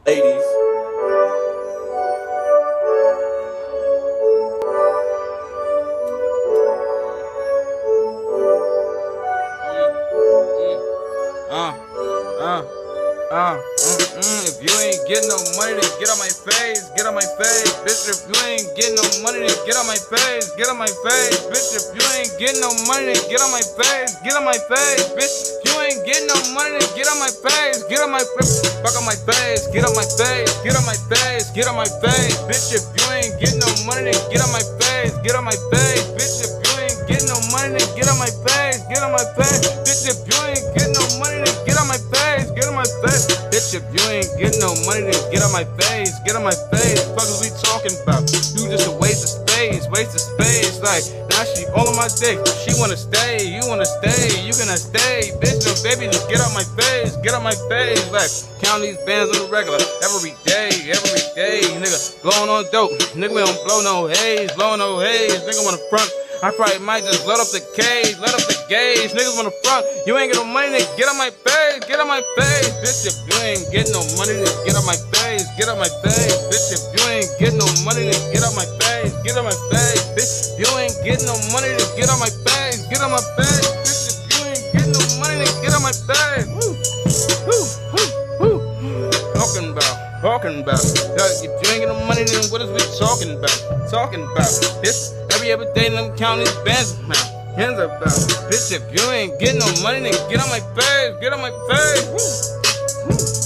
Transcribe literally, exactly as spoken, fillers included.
Ladies. Uh, uh, uh, mm, mm. If you ain't getting no money, then get on my face, get on my face, bitch. If you ain't getting no money, then get on my face, get on my face, bitch. If you ain't getting no money, then get on my face, get on my face, bitch. If you ain't getting no money, then get on my face, get on my face, fuck on my face, get on my face, get on my face, get on my face, bitch. If you ain't getting no money, then get on my face, get on my face, bitch. If you ain't getting no money, then get on my face, get on my face, bitch. If you ain't getting no money, then get on my face, get on my face, bitch. If you ain't getting no money, then get on my face, get on my face. Fuck is we talking about? You just a waste of space, waste of space. Like now she all on my dick. She wanna stay, you wanna stay, you gonna stay, bitch. No baby, just get on my face, get on my face. Like count these bands on the regular, every day, every day, nigga. Blowing on dope, nigga. We don't blow no haze, blow no haze, nigga wanna front. I probably might just let up the cage, let up the gauge. Niggas wanna front, you ain't get no money, then get on my face, get on my face, bitch. If you ain't getting no money, then get on my face, get on my face, bitch. If you ain't getting no money, then get on my face, get on my face, bitch. If you ain't getting no money, then get on my face, get on my face, bitch. If you ain't getting no money, then get on my face. Woo, woo, woo, woo. Talking about, talking about. If you ain't getting no money, then what is we talking about? Talking about, bitch. Every other day, let me count these bands, man. Hands up, bitch. If you ain't getting no money, then get on my face, get on my face. Woo. Woo.